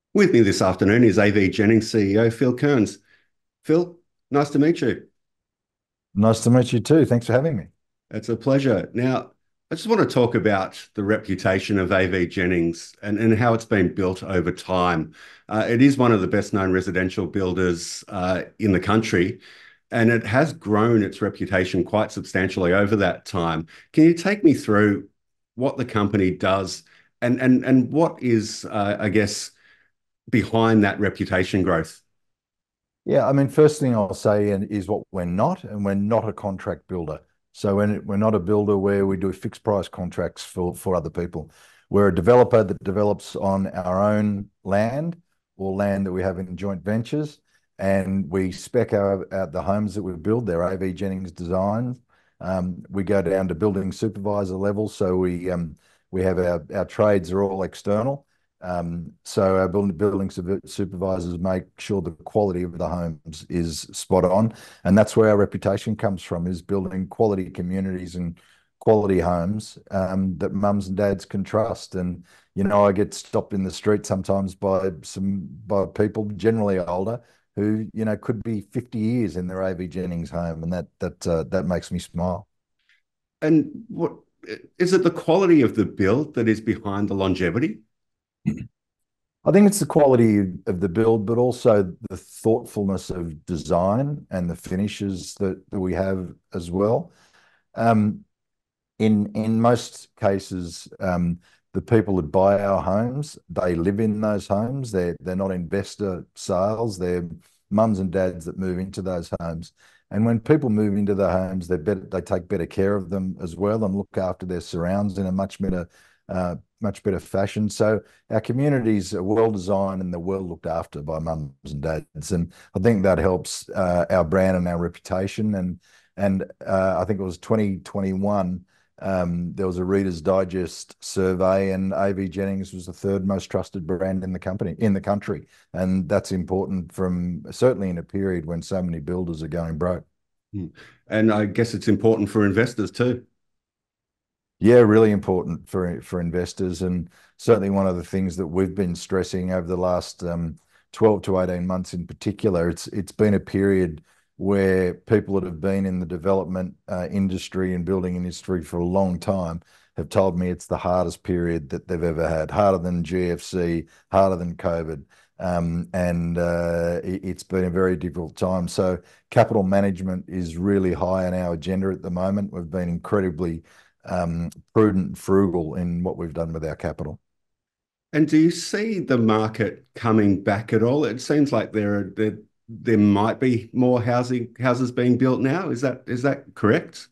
With me this afternoon is AVJennings CEO Phil Kearns. Phil, nice to meet you. Nice to meet you too. Thanks for having me. It's a pleasure. Now, I just want to talk about the reputation of AVJennings and how it's been built over time. It is one of the best known residential builders in the country, and it has grown its reputation quite substantially over that time. Can you take me through what the company does and what is, I guess, behind that reputation growth? Yeah, I mean, first thing I'll say is what we're not, and we're not a contract builder. So we're not a builder where we do fixed price contracts for other people. We're a developer that develops on our own land or land that we have in joint ventures, and we spec out the homes that we build. They're AVJennings designs. We go down to building supervisor level, so we have our trades are all external. So our building supervisors make sure the quality of the homes is spot on, and that's where our reputation comes from: is building quality communities and quality homes that mums and dads can trust. And I get stopped in the street sometimes by people generally older who could be 50 years in their AV Jennings home, and that makes me smile. And what is it, the quality of the build that is behind the longevity? I think it's the quality of the build, but also the thoughtfulness of design and the finishes that we have as well. Um, in most cases, the people that buy our homes, they live in those homes. They're not investor sales. They're mums and dads that move into those homes. And when people move into the homes, they take better care of them as well and look after their surrounds in a much better fashion. So our communities are well designed and they're well looked after by mums and dads, and I think that helps our brand and our reputation. And I think it was 2021. There was a Reader's Digest survey, and AVJennings was the third most trusted brand in the country, and that's important from certainly in a period when so many builders are going broke. Hmm. And I guess it's important for investors too. Yeah, really important for investors, and certainly one of the things that we've been stressing over the last 12 to 18 months in particular. It's been a period where people that have been in the development industry and building industry for a long time have told me it's the hardest period that they've ever had, harder than GFC, harder than COVID. And it's been a very difficult time. So capital management is really high on our agenda at the moment. We've been incredibly prudent and frugal in what we've done with our capital. And do you see the market coming back at all? It seems like there might be more houses being built now. Is that correct?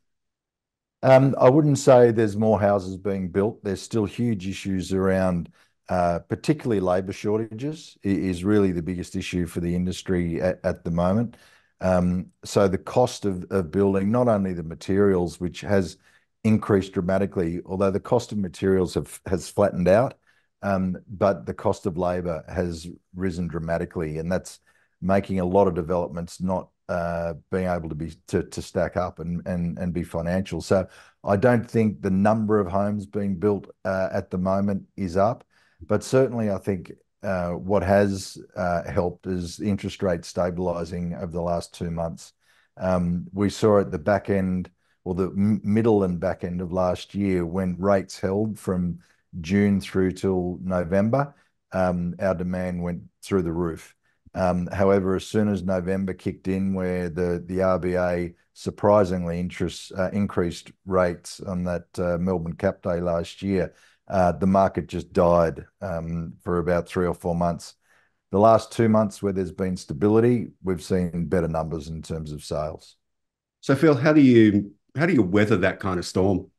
I wouldn't say there's more houses being built. There's still huge issues around, particularly labour shortages is really the biggest issue for the industry at the moment. So the cost of building, not only the materials, which has increased dramatically, although the cost of materials has flattened out, but the cost of labour has risen dramatically, and that's making a lot of developments not being able to stack up and be financial. So I don't think the number of homes being built at the moment is up, but certainly I think what has helped is interest rates stabilizing over the last 2 months. We saw at the back end, or the middle and back end of last year, when rates held from June through till November, our demand went through the roof. However, as soon as November kicked in, where the RBA surprisingly increased rates on that Melbourne Cap Day last year, the market just died for about 3 or 4 months. The last 2 months, where there's been stability, we've seen better numbers in terms of sales. So Phil, how do you weather that kind of storm?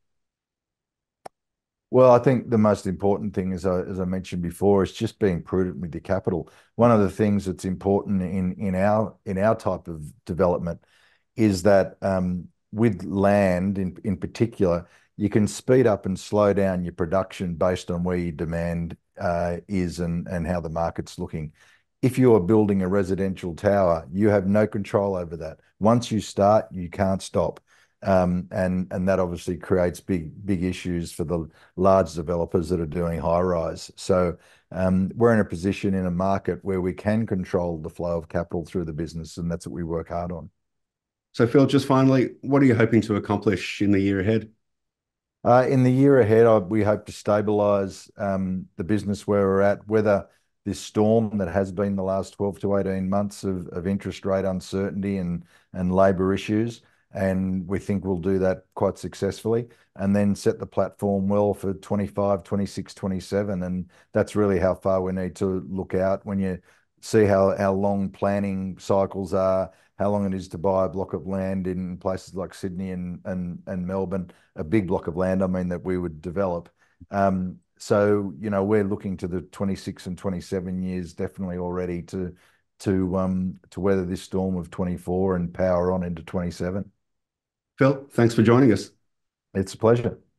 Well, I think the most important thing, as I mentioned before, is just being prudent with your capital. One of the things that's important in our type of development is that with land in particular, you can speed up and slow down your production based on where your demand is and how the market's looking. If you are building a residential tower, you have no control over that. Once you start, you can't stop. And that obviously creates big issues for the large developers that are doing high rise. So we're in a position in a market where we can control the flow of capital through the business, and that's what we work hard on. So, Phil, just finally, what are you hoping to accomplish in the year ahead? In the year ahead, we hope to stabilise the business where we're at, weather this storm that has been the last 12 to 18 months of interest rate uncertainty and labour issues. And we think we'll do that quite successfully, and then set the platform well for 25, 26, 27. And that's really how far we need to look out. When you see how long planning cycles are, how long it is to buy a block of land in places like Sydney and Melbourne, a big block of land, I mean, that we would develop. So, we're looking to the 26 and 27 years definitely already to weather this storm of 24 and power on into 27. Phil, thanks for joining us. It's a pleasure.